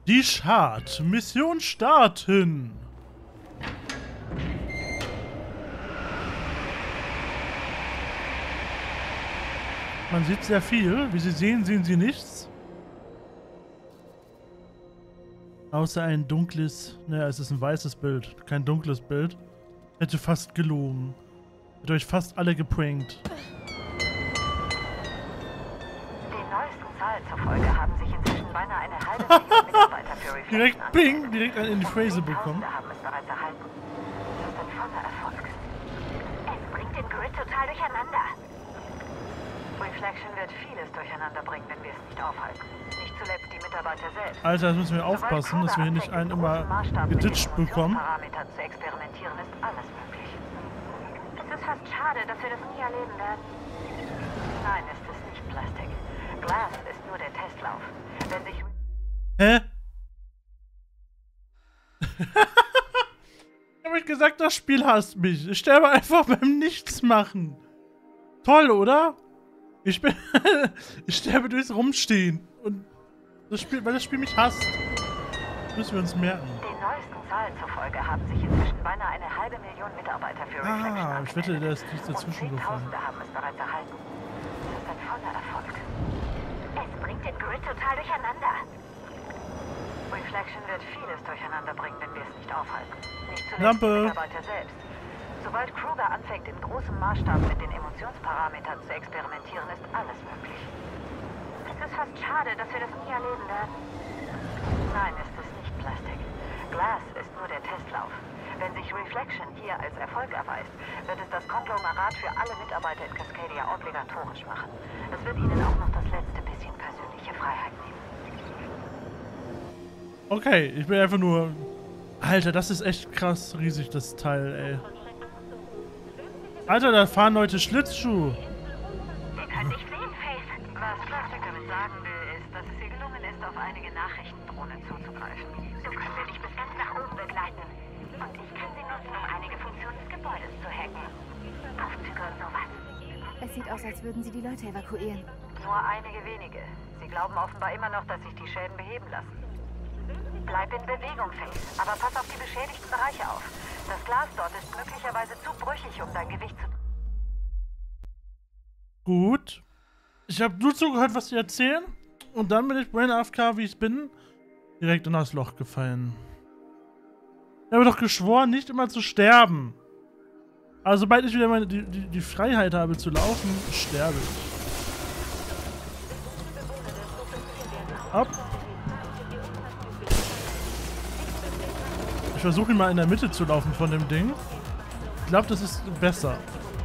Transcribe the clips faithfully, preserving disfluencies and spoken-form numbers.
Die Schad. Mission starten. Man sieht sehr viel. Wie Sie sehen, sehen Sie nichts. Außer ein dunkles... Naja, es ist ein weißes Bild. Kein dunkles Bild. Hätte fast gelogen. Hätte euch fast alle geprankt. Den neuesten Zahlen zufolge haben sich inzwischen beinahe eine halbe Million Mitarbeiter für Reflection Direkt Ping, direkt einen in die Phrase bekommen. haben es bereits erhalten. Das ist ein voller Erfolg. Es bringt den Grid total durcheinander. Reflection wird vieles durcheinander bringen, wenn wir es nicht aufhalten. Nicht zuletzt die Mitarbeiter selbst. Alter, das müssen wir aufpassen, dass wir hier nicht einen immer geditscht bekommen. Parametern zu experimentieren ist alles möglich. Es ist fast schade, dass wir das nie erleben werden. Nein, es ist nicht Plastik. Glas ist nur der Testlauf. Wenn sich... Hä? Ich hab euch gesagt, das Spiel hasst mich. Ich sterbe einfach beim Nichtsmachen. Toll, oder? Ich bin... ich sterbe durchs Rumstehen. Und das Spiel, weil das Spiel mich hasst. Müssen wir uns merken. Den neuesten Zahlen zufolge haben sich inzwischen beinahe eine halbe Million Mitarbeiter für Reflection Ah, ich wette, der ist nicht und dazwischen gefallen. Zehntausende haben es bereits erhalten. Das ist ein voller Erfolg. Es bringt den Grid total durcheinander. Reflection wird vieles durcheinander bringen, wenn wir es nicht aufhalten. Nicht zuletzt Lampe. die Mitarbeiter selbst. Sobald Kruger anfängt, in großem Maßstab mit den Emotionsparametern zu experimentieren, ist alles möglich. Es ist fast schade, dass wir das nie erleben werden. Nein, es ist nicht Plastik. Glas ist nur der Testlauf. Wenn sich Reflection hier als Erfolg erweist, wird es das Konglomerat für alle Mitarbeiter in Cascadia obligatorisch machen. Es wird ihnen auch noch das letzte bisschen persönliche Freiheit nehmen. Okay, ich bin einfach nur... Alter, das ist echt krass riesig, das Teil, ey. Alter, da fahren Leute Schlittschuh. Wir können dich sehen, Faith. Was Plastik damit sagen will, ist, dass es ihr gelungen ist, auf einige Nachrichtendrohnen zuzugreifen. So können wir dich bis ganz nach oben begleiten. Und ich kann sie nutzen, um einige Funktionen des Gebäudes zu hacken. Aufzüge und sowas. Es sieht aus, als würden sie die Leute evakuieren. Nur einige wenige. Sie glauben offenbar immer noch, dass sich die Schäden beheben lassen. Bleib in Bewegung, Faith. Aber pass auf die beschädigten Bereiche auf. Das Glas dort ist möglicherweise zu brüchig, um dein Gewicht zu... Gut. Ich habe nur zugehört, was sie erzählen. Und dann bin ich brain A F K, wie ich bin, direkt in das Loch gefallen. Ich habe doch geschworen, nicht immer zu sterben. Also sobald ich wieder meine, die, die, die Freiheit habe zu laufen, sterbe ich. Ab. Ich versuche ihn mal in der Mitte zu laufen von dem Ding. Ich glaube, das ist besser.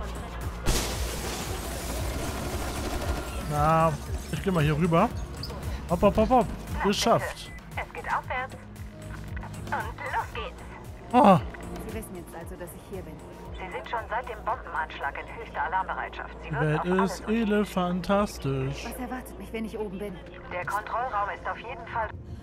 Na, ich gehe mal hier rüber. Hopp, hopp, hopp, hopp. Geschafft. Es geht aufwärts. Und los geht's. Oh, Sie wissen jetzt also, dass ich hier bin. Sie sind schon seit dem Bombenanschlag in höchster Alarmbereitschaft. Sie würden Welt auf alles ist unterstützen. elefantastisch. Was erwartet mich, wenn ich oben bin? Der Kontrollraum ist auf jeden Fall...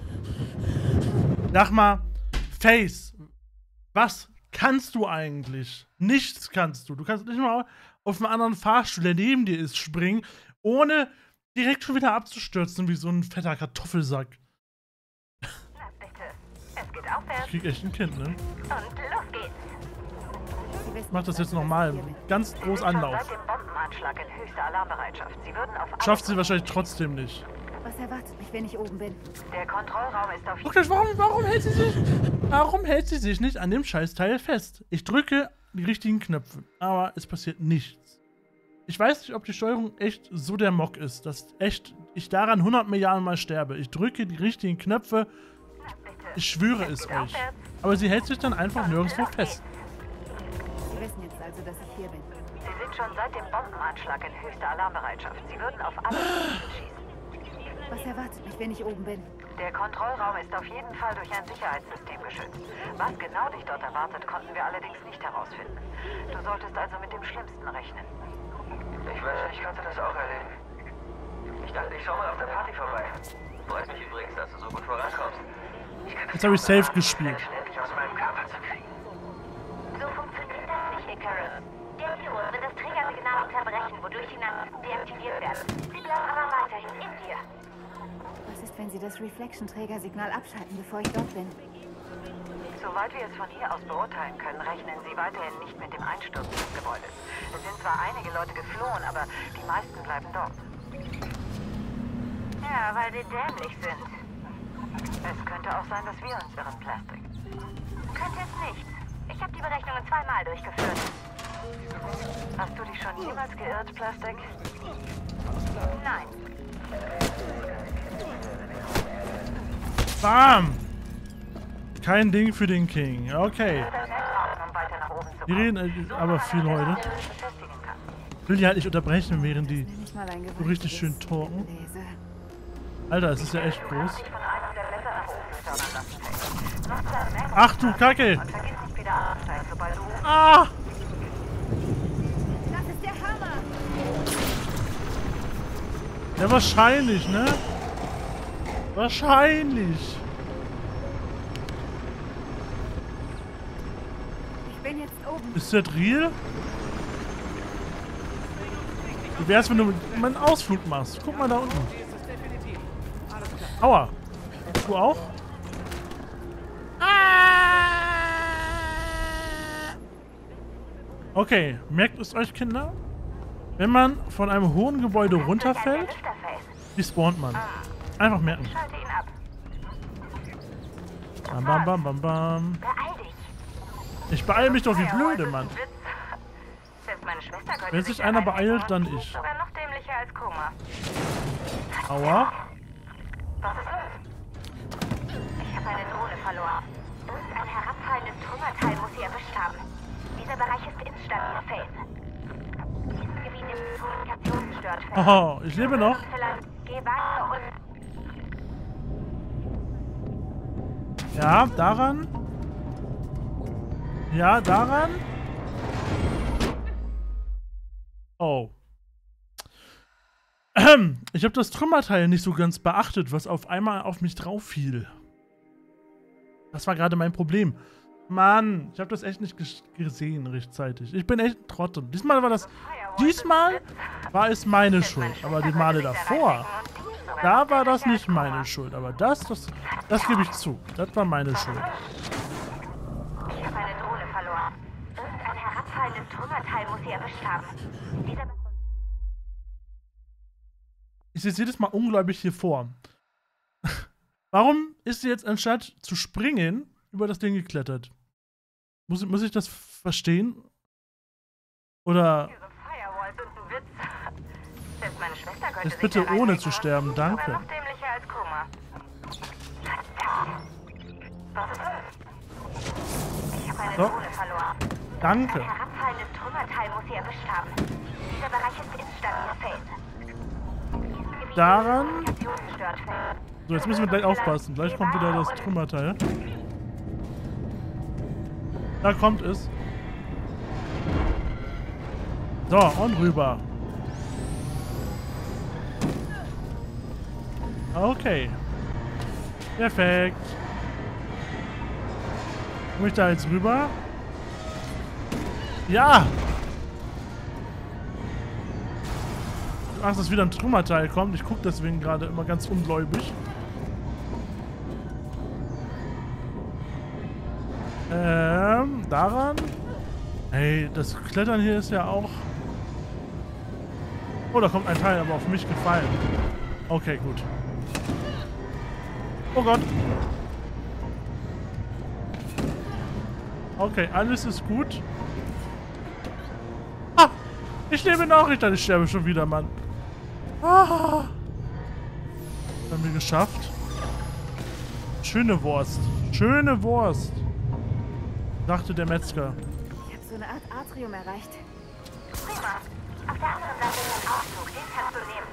Sag mal, Face, was kannst du eigentlich? Nichts kannst du. Du kannst nicht mal auf einen anderen Fahrstuhl, der neben dir ist, springen, ohne direkt schon wieder abzustürzen wie so ein fetter Kartoffelsack. Na bitte. Es geht aufwärts. Ich krieg echt ein Kind, ne? Und los geht's. Sie wissen Ich mach das jetzt jetzt also, nochmal. dass ich hier bin. Ganz Sie groß sind schon Anlauf. seit dem Bombenanschlag in höchster Alarmbereitschaft. Sie würden auf alles Schafft sie wahrscheinlich unterstützen. trotzdem nicht. Was erwartet mich, wenn ich oben bin? Der Kontrollraum ist auf jeden Okay, warum, warum hält sie sich? Warum hält sie sich nicht an dem Scheißteil fest? Ich drücke die richtigen Knöpfe, aber es passiert nichts. Ich weiß nicht, ob die Steuerung echt so der Mock ist, dass echt ich daran hundert Milliarden Mal sterbe. Ich drücke die richtigen Knöpfe, Na bitte. ich schwöre es euch. Aber sie hält sich dann einfach nirgendwo fest. Sie wissen jetzt also, dass ich hier bin. Sie sind schon seit dem Bombenanschlag in höchster Alarmbereitschaft. Sie würden auf alles schießen. Was erwartet mich, wenn ich oben bin? Der Kontrollraum ist auf jeden Fall durch ein Sicherheitssystem geschützt. Was genau dich dort erwartet, konnten wir allerdings nicht herausfinden. Du solltest also mit dem Schlimmsten rechnen. Ich weiß, ich konnte das auch erleben. Ich dachte, ich schau mal auf der Party vorbei. Freut mich übrigens, dass du so gut vorankommst. Ich kann Jetzt habe ich safe gespielt. Menschen endlich aus meinem Körper zu kriegen. So funktioniert das nicht, Icarus. Der Virus wird das Triggersignal unterbrechen, wodurch die Namen deaktiviert werden. Sie bleiben aber weiterhin in dir. Was ist, wenn sie das Reflection Reflection-Trägersignal abschalten, bevor ich dort bin. Soweit wir es von hier aus beurteilen können, rechnen Sie weiterhin nicht mit dem Einsturz des Gebäudes. Es sind zwar einige Leute geflohen, aber die meisten bleiben dort. Ja, weil sie dämlich sind. Es könnte auch sein, dass wir uns irren, Plastic. Könnte es nicht. Ich habe die Berechnungen zweimal durchgeführt. Hast du dich schon jemals geirrt, Plastic? Nein. Bam! Kein Ding für den King. Okay. Die reden äh, aber viel heute. Ich will die halt nicht unterbrechen, während die so richtig schön talken. Alter, es ist ja echt groß. Ach du Kacke! Ah! Das ist der Hammer! Ja, wahrscheinlich, ne? Wahrscheinlich. Ich bin jetzt oben. Ist das real? Wie wär's, wenn du einen Ausflug machst? Guck mal da unten. Aua. Du auch? Okay, merkt es euch, Kinder? Wenn man von einem hohen Gebäude runterfällt, wie spawnt man? Einfach merken. Bam, bam, bam, bam, bam. Ich beeile mich doch wie blöde, Mann. Wenn sich einer beeilt, dann ich. Sogar noch dämlicher als Koma. Aua. Was ist los? Ich habe eine Drohne verloren. Irgendein herabfallendes Trümmerteil muss sie erwischt haben. Dieser Bereich ist instabil, Felsen. Dieses Gebiet ist kommunikationsgestört. Oh, ich lebe noch. Geh weiter und... Ja, daran. Ja, daran. Oh. Ich habe das Trümmerteil nicht so ganz beachtet, was auf einmal auf mich drauf fiel. Das war gerade mein Problem. Mann, ich habe das echt nicht gesehen rechtzeitig. Ich bin echt ein Trottel. Diesmal war das... Diesmal war es meine Schuld. Aber die Male davor, da war das nicht meine Schuld. Aber das, das, das gebe ich zu. Das war meine Schuld. Ich habe eine Drohne verloren. Irgendein herabfallendes Trümmerteil muss sie erwischt haben. Dieser... Ich sehe jedes Mal ungläubig hier vor. Warum ist sie jetzt anstatt zu springen über das Ding geklettert? Muss, muss ich das verstehen? Oder... Diese Firewalls sind ein Witz. Selbst meine Schwester könnte Jetzt sich bitte da ohne reinlegen. zu sterben, danke. Sogar noch dämlicher als Koma. Was ist los? Ich habe eine So. Drohne verloren. Danke. Ein herabfallendes Trümmerteil muss sie erwischt haben. Dieser Bereich ist instabil, Felsen. Daran... So, jetzt müssen wir gleich aufpassen. Gleich kommt wieder das Trümmerteil. Da kommt es. So, und rüber. Okay. Perfekt. Komme ich da jetzt rüber? Ja! Ach, dass wieder ein Trümmerteil kommt. Ich gucke deswegen gerade immer ganz ungläubig. Ähm, daran? Hey, das Klettern hier ist ja auch... Oh, da kommt ein Teil, aber auf mich gefallen. Okay, gut. Oh Gott. Okay, alles ist gut. Ah! Ich lebe noch! Ich dachte, ich sterbe schon wieder, Mann. Ah! Haben wir geschafft. Schöne Wurst. Schöne Wurst. Dachte der Metzger. Ich habe so eine Art Atrium erreicht. Prima. Auf der anderen Seite ist ein Aufzug. Den kannst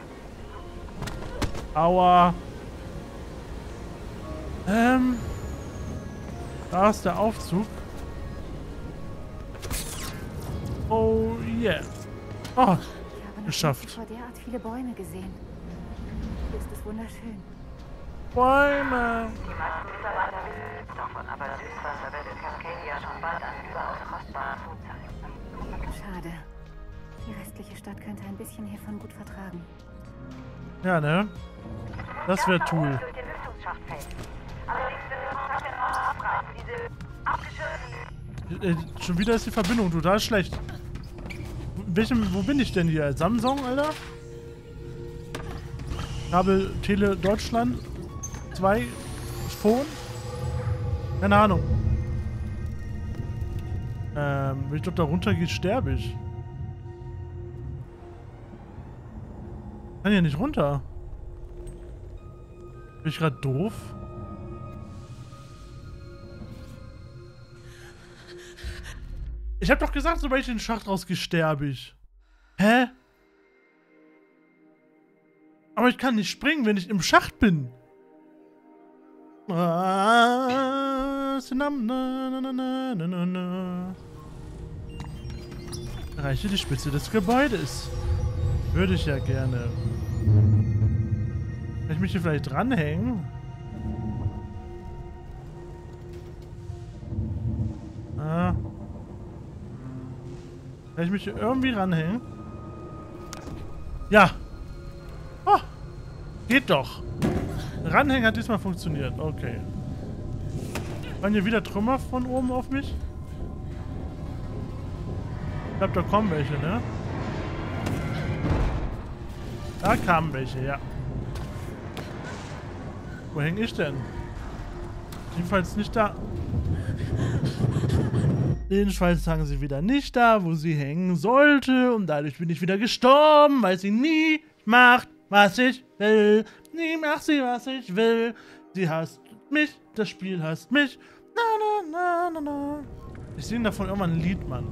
du nehmen. Aua. Ähm. Da ist der Aufzug. Oh yeah. Oh, Ich habe noch geschafft. nie zuvor derart viele Bäume gesehen. Hier ist es wunderschön. Bäume. Die meisten Mitarbeiter wissen nichts davon, aber Süßwasser wird in Cascadia schon bald ein überaus kostbarer Food sein. Schade. Die restliche Stadt könnte ein bisschen hiervon gut vertragen. Ja, ne? Das wäre cool. Durch den Lüftungsschlitz Ausgangsschacht fällt. Allerdings sind wir Kontakt in Raum abreißen. Diese abgeschirmten... Äh, schon wieder ist die Verbindung total schlecht. Welchem, wo bin ich denn hier? Samsung, Alter? Kabel Tele Deutschland zwei Phone? Keine Ahnung. Ähm, wenn ich doch da runter gehe, sterbe ich. Kann ja nicht runter. Bin ich gerade doof? Ich hab doch gesagt, sobald ich in den Schacht rausgehe, sterbe ich. Hä? Aber ich kann nicht springen, wenn ich im Schacht bin. Erreiche die Spitze des Gebäudes. Würde ich ja gerne. Kann ich mich hier vielleicht dranhängen? Ah. Kann ich mich hier irgendwie ranhängen? Ja. Oh. Geht doch. Ranhängen hat diesmal funktioniert. Okay. Waren hier wieder Trümmer von oben auf mich? Ich glaube, da kommen welche, ne? Da kamen welche, ja. Wo hänge ich denn? Jedenfalls nicht da. Jedenfalls hängen sie wieder nicht da, wo sie hängen sollte. Und dadurch bin ich wieder gestorben, weil sie nie macht, was ich will. Nie macht sie, was ich will. Sie hasst mich, das Spiel hasst mich. Na, na, na, na, na. Ich singe davon irgendwann ein Lied, Mann.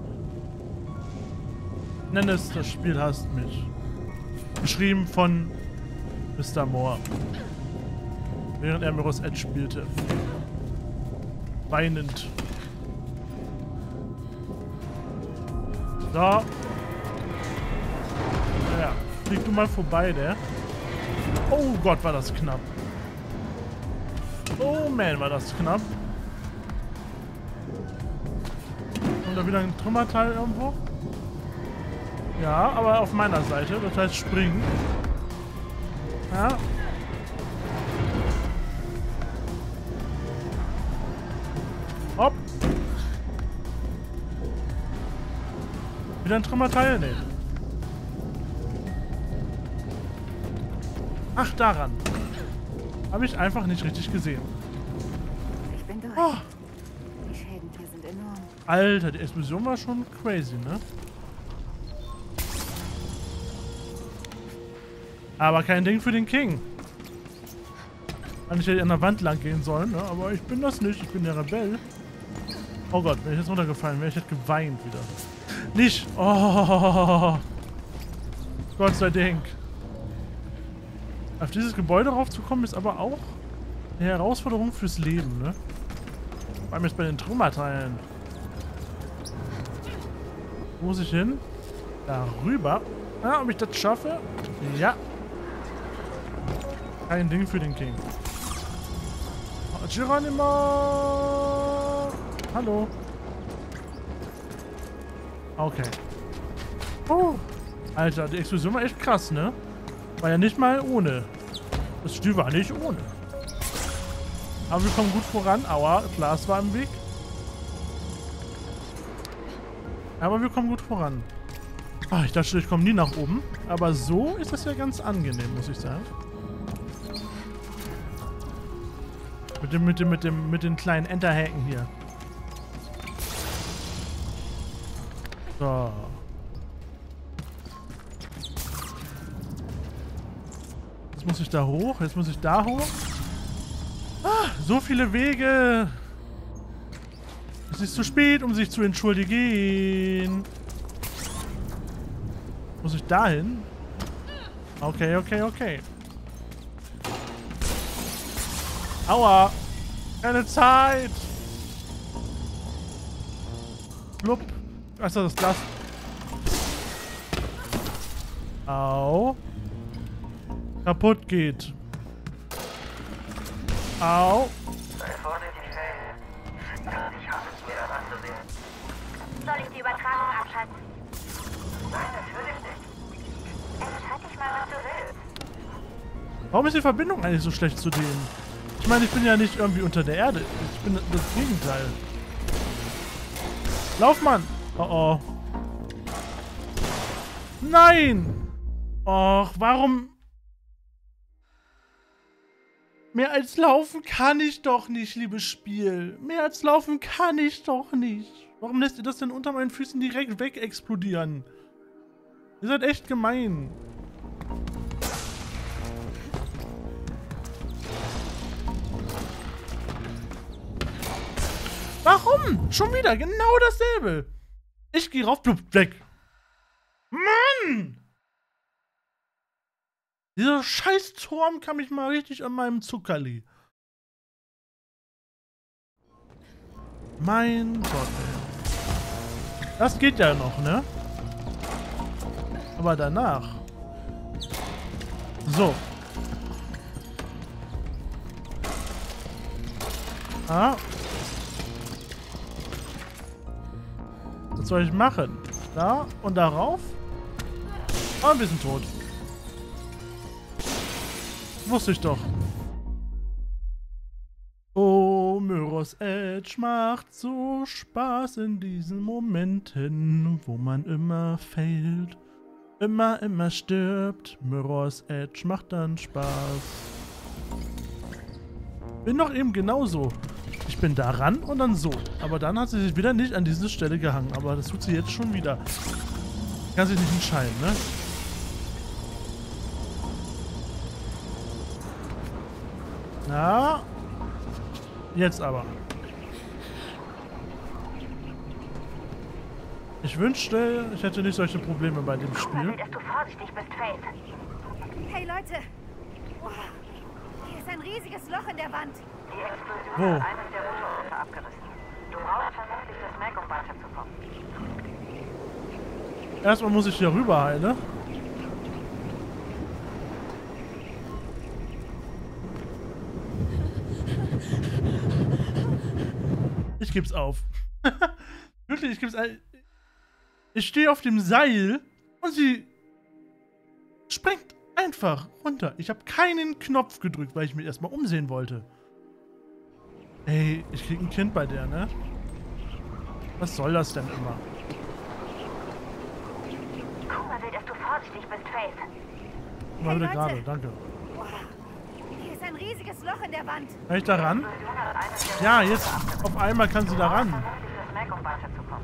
Ich nenne es, das Spiel hasst mich. Geschrieben von Mister Moore. Während er Mirror's Edge spielte. Weinend. So. Ja, flieg du mal vorbei, der. Oh Gott, war das knapp. Oh man, war das knapp. Und da wieder ein Trümmerteil irgendwo? Ja, aber auf meiner Seite. Das heißt springen. Ja. Hopp. Wieder ein Trümmerteil? Nee. Ach, daran. Habe ich einfach nicht richtig gesehen. Ich bin durch. Oh. Die Schäden hier sind enorm. Alter, die Explosion war schon crazy, ne? Aber kein Ding für den King. Eigentlich hätte ich an der Wand lang gehen sollen, ne? Aber ich bin das nicht. Ich bin der Rebell. Oh Gott, wenn ich jetzt runtergefallen wäre, ich hätte geweint wieder. Nicht! Oh! Gott sei Dank. Auf dieses Gebäude raufzukommen ist aber auch eine Herausforderung fürs Leben, ne? Vor allem jetzt bei den Trümmerteilen. Wo muss ich hin? Darüber. Ja, ob ich das schaffe? Ja. Kein Ding für den King. Oh, Geronimo! Hallo. Okay. Oh. Alter, die Explosion war echt krass, ne? War ja nicht mal ohne. Das Spiel war nicht ohne. Aber wir kommen gut voran. Aua, Glas war im Weg. Aber wir kommen gut voran. Ach, ich dachte, ich komme nie nach oben. Aber so ist das ja ganz angenehm, muss ich sagen. Mit dem, mit dem, mit dem, mit den kleinen Enterhaken hier. So. Jetzt muss ich da hoch. Jetzt muss ich da hoch. Ah, so viele Wege. Es ist zu spät, um sich zu entschuldigen. Muss ich da hin? Okay, okay, okay. Aua. Keine Zeit. Blub. Was ist das Glas? Au. Kaputt geht. Au. Sei vorsichtig, Faye. Ich habe es mir das anzusehen. Soll ich die Übertragung abschalten? Nein, natürlich nicht. Entscheid dich mal, was du willst. Warum ist die Verbindung eigentlich so schlecht zu denen? Ich meine, ich bin ja nicht irgendwie unter der Erde. Ich bin das Gegenteil. Lauf, Mann! Oh oh. Nein! Och, warum... Mehr als laufen kann ich doch nicht, liebes Spiel. Mehr als laufen kann ich doch nicht. Warum lässt ihr das denn unter meinen Füßen direkt weg explodieren? Ihr seid echt gemein. Warum? Schon wieder genau dasselbe. Ich gehe rauf, blub, weg. Mann! Dieser scheiß Turm kann mich mal richtig an meinem Zuckerli. Mein Gott, ey. Das geht ja noch, ne? Aber danach. So. Ah. Was soll ich machen? Da und darauf? Ah, wir sind tot. Wusste ich doch. Oh, Mirror's Edge macht so Spaß in diesen Momenten, wo man immer failt, immer, immer stirbt. Mirror's Edge macht dann Spaß. Bin doch eben genauso. Ich bin da ran und dann so. Aber dann hat sie sich wieder nicht an diese Stelle gehangen. Aber das tut sie jetzt schon wieder. Kann sich nicht entscheiden, ne? Na, jetzt aber. Ich wünschte, ich hätte nicht solche Probleme bei dem Spiel. Dass du vorsichtig bist, Faith. Hey Leute! Wow. Hier ist ein riesiges Loch in der Wand. Die Explosion Wo? hat eines der Motorrohre abgerissen. Du brauchst vermutlich das Mac, um weiterzukommen. Erstmal muss ich hier rüber heilen. Ich geb's auf. Wirklich, ich geb's auf. Ich stehe auf dem Seil und sie springt einfach runter. Ich habe keinen Knopf gedrückt, weil ich mich erstmal umsehen wollte. Ey, ich krieg ein Kind bei der, ne? Was soll das denn immer? Kuma will, dass du vorsichtig bist, Faith. Mal wieder Leute. gerade, danke. Wow. Hier ist ein riesiges Loch in der Wand. Kann ich da ran? Die Explosion hat eines der Ja, jetzt auf einmal kann sie da ran. vermutlich das Mac, um weiterzukommen.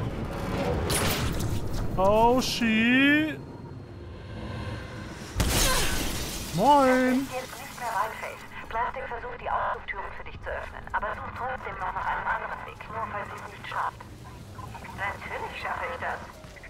Oh, she. Moin. Jetzt nicht mehr rein, Faith. Plastik versucht, die Ausflugtüren für dich zu öffnen, aber sucht trotzdem noch nach einem anderen Weg, nur falls sie es nicht schafft. Natürlich schaffe ich das.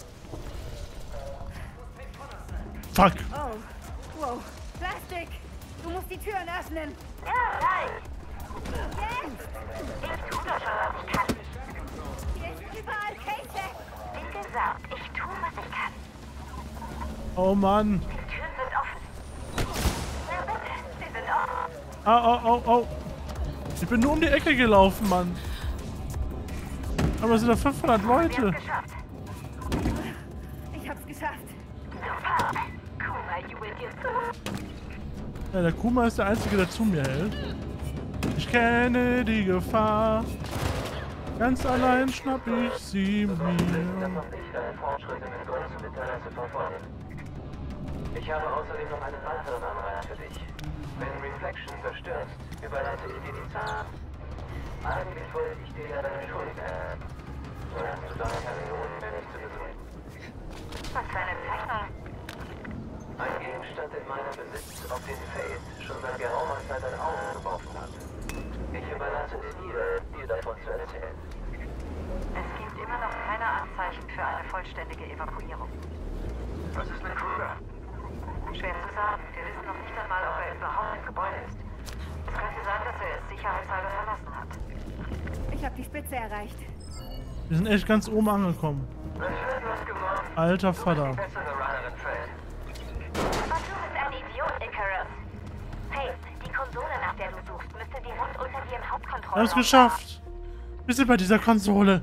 Fuck. Oh. Wow. Plastik! Du musst die Türen öffnen. Ja, nein. Jetzt! Ich tue das schon, was ich kann. Hier ist überall Käse. Wie gesagt, ich tue, was ich kann. Oh Mann. Die Türen sind offen. Na bitte, sie sind offen. Au, au, au, au. Ich bin nur um die Ecke gelaufen, Mann. Aber es sind da fünfhundert Wir haben Leute. es geschafft. Ich hab's geschafft. Super. Kuma, jubelt dir zu. Ja, der Kuma ist der Einzige, der zu mir hält. Ich kenne die Gefahr. Ganz allein schnapp ich sie Das mir. auch ich einen Fortschritt im Größenmitteilung zu verfolgen. Ich habe außerdem noch einen weiteren Anreiz für dich. Wenn Reflection zerstörst, überlasse ich dir die Zahl. Eigentlich wollte ich dir ja deine Schuld erst. So hast du dann keine Not mehr, mich zu besuchen. Was für eine Zeichnung. Ein Gegenstand in meinem Besitz, auf den Faith schon seit geraumer Zeit ein Auge geworfen hat. Ich überlasse es dir, dir davon zu erzählen. Es gibt immer noch keine Anzeichen für eine vollständige Evakuierung. Was ist mit Kruger? Schwer zu sagen. Wir wissen noch nicht einmal, ob er überhaupt im Gebäude ist. Es könnte sein, dass er es sicherheitshalber verlassen hat. Ich hab die Spitze erreicht. Wir sind echt ganz oben angekommen. Es wird was gewonnen. Alter Vater. Bessere Runnerin, Faith. Aber du bist ein Idiot, Icarus. Faith, die Konsole, nach der du suchst, müsste direkt unter dir im Wir Hauptkontrollraum haben es geschafft. Wir sind bei dieser Konsole.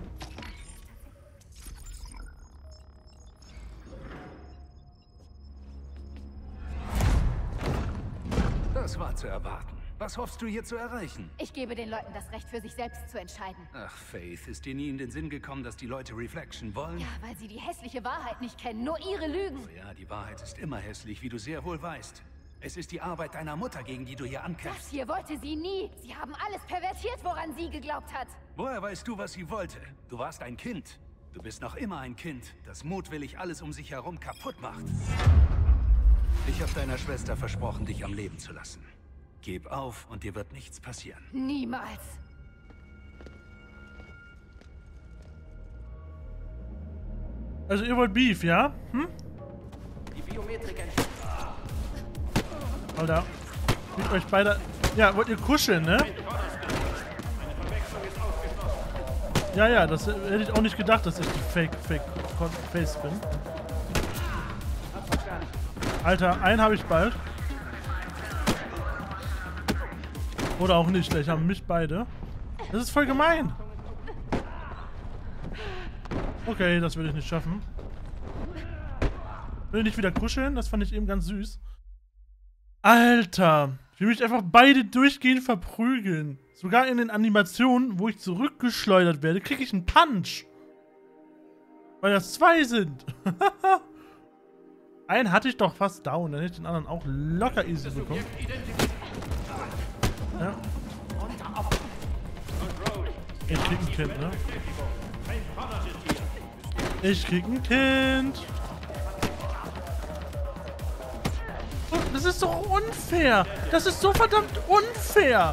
Das war zu erwarten. Was Was hoffst du hier zu erreichen? Ich gebe den Leuten das Recht, für sich selbst zu entscheiden. Ach, Faith, ist dir nie in den Sinn gekommen, dass die Leute Reflection wollen? Ja, weil sie die hässliche Wahrheit nicht kennen, nur ihre Lügen. Oh ja, die Wahrheit ist immer hässlich, wie du sehr wohl weißt. Es ist die Arbeit deiner Mutter, gegen die du hier Das ankämpfst. hier wollte sie nie. Sie haben alles pervertiert, woran sie geglaubt hat. Woher weißt du, was sie wollte? Du warst ein Kind. Du bist noch immer ein Kind, das mutwillig alles um sich herum kaputt macht. Ich habe deiner Schwester versprochen, dich am Leben zu lassen. Gib auf und dir wird nichts passieren. Niemals. Also ihr wollt Beef, ja? Hm? Die Biometrik Alter. Mit euch beide... Ja, wollt ihr kuscheln, ne? Ja, ja, das hätte ich auch nicht gedacht, dass ich die Fake, Fake Face bin. Alter, einen habe ich bald. Oder auch nicht, vielleicht haben mich beide. Das ist voll gemein. Okay, das will ich nicht schaffen. Will ich nicht wieder kuscheln? Das fand ich eben ganz süß. Alter, ich will mich einfach beide durchgehend verprügeln. Sogar in den Animationen, wo ich zurückgeschleudert werde, kriege ich einen Punch. Weil das zwei sind. Einen hatte ich doch fast down, dann hätte ich den anderen auch locker easy bekommen. Ja. Ich krieg ein Kind, ne? Ich krieg ein Kind. Oh, das ist doch unfair. Das ist so verdammt unfair.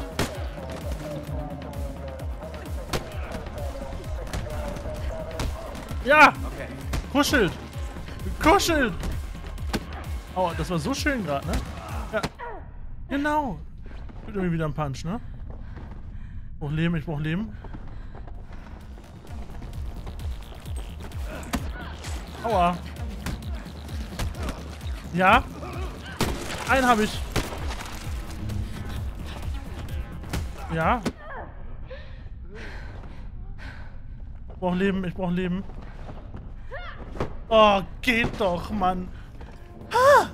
Ja. Kuschelt. Kuschelt. Oh, das war so schön gerade, ne? Ja. Genau. Wird irgendwie wieder ein Punch, ne? Ich brauch Leben, ich brauch Leben. Aua. Ja. Einen habe ich. Ja. Ich brauch Leben, ich brauch Leben. Oh, geht doch, Mann. Ah!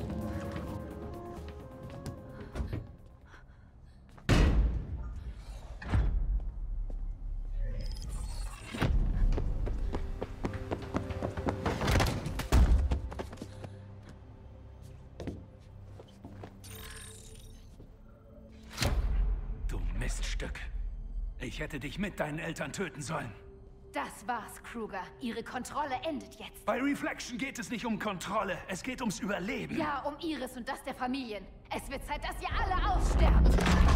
Du Miststück. Ich hätte dich mit deinen Eltern töten sollen. Das war's, Kruger. Ihre Kontrolle endet jetzt. Bei Reflection geht es nicht um Kontrolle, es geht ums Überleben. Ja, um Ihres und das der Familien. Es wird Zeit, dass ihr alle aussterbt.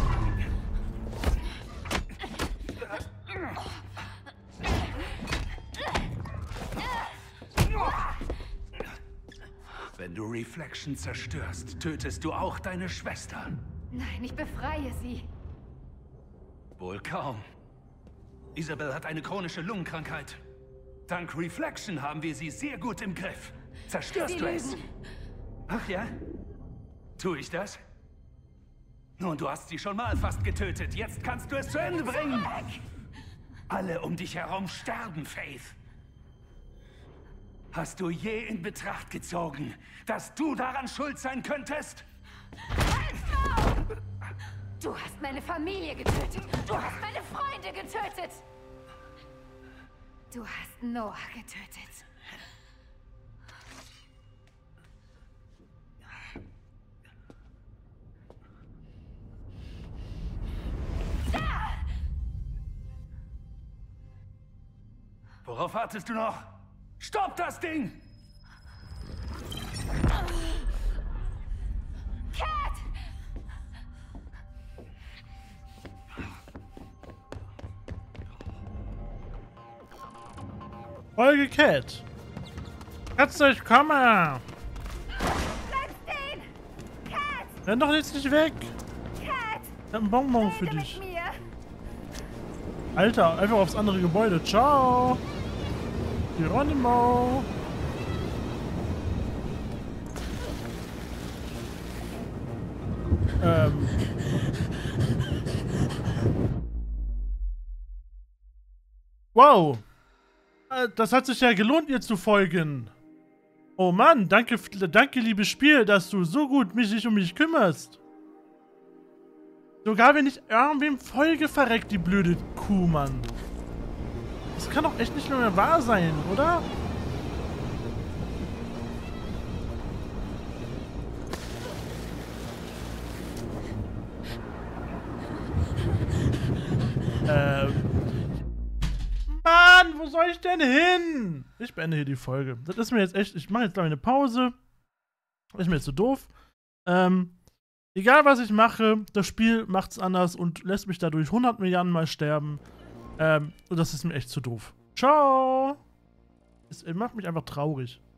Wenn du Reflection zerstörst, tötest du auch deine Schwester. Nein, ich befreie sie. Wohl kaum. Isabel hat eine chronische Lungenkrankheit. Dank Reflection haben wir sie sehr gut im Griff. Zerstörst Sie du es? lügen. Ach ja? Tue ich das? Nun, du hast sie schon mal fast getötet. Jetzt kannst du es zu Ende bringen. Alle um dich herum sterben, Faith. Hast du je in Betracht gezogen, dass du daran schuld sein könntest? Du hast meine Familie getötet. Du hast meine Freunde getötet. Du hast Noah getötet. Worauf wartest du noch? Stopp das Ding! Cat! Folge Cat. Katz, ich komme. Bleib stehen! Cat! Renn doch jetzt nicht weg. Cat! Ich hab einen Bonbon für Rede dich. mit mir! Alter, einfach aufs andere Gebäude. Ciao. Geronimo. Ähm. Wow. Äh, Das hat sich ja gelohnt, ihr zu folgen. Oh Mann, danke, danke, liebes Spiel, dass du so gut mich, dich um mich kümmerst. Sogar wenn ich irgendwem folge, verreckt die blöde Kuh, Mann. Das kann doch echt nicht mehr wahr sein, oder? Ähm. Mann, wo soll ich denn hin? Ich beende hier die Folge. Das ist mir jetzt echt. Ich mache jetzt, glaube ich, eine Pause. Ist mir jetzt so doof. Ähm. Egal, was ich mache, das Spiel macht's anders und lässt mich dadurch hundert Milliarden Mal sterben. Ähm. Und das ist mir echt zu doof. Ciao! Es macht mich einfach traurig.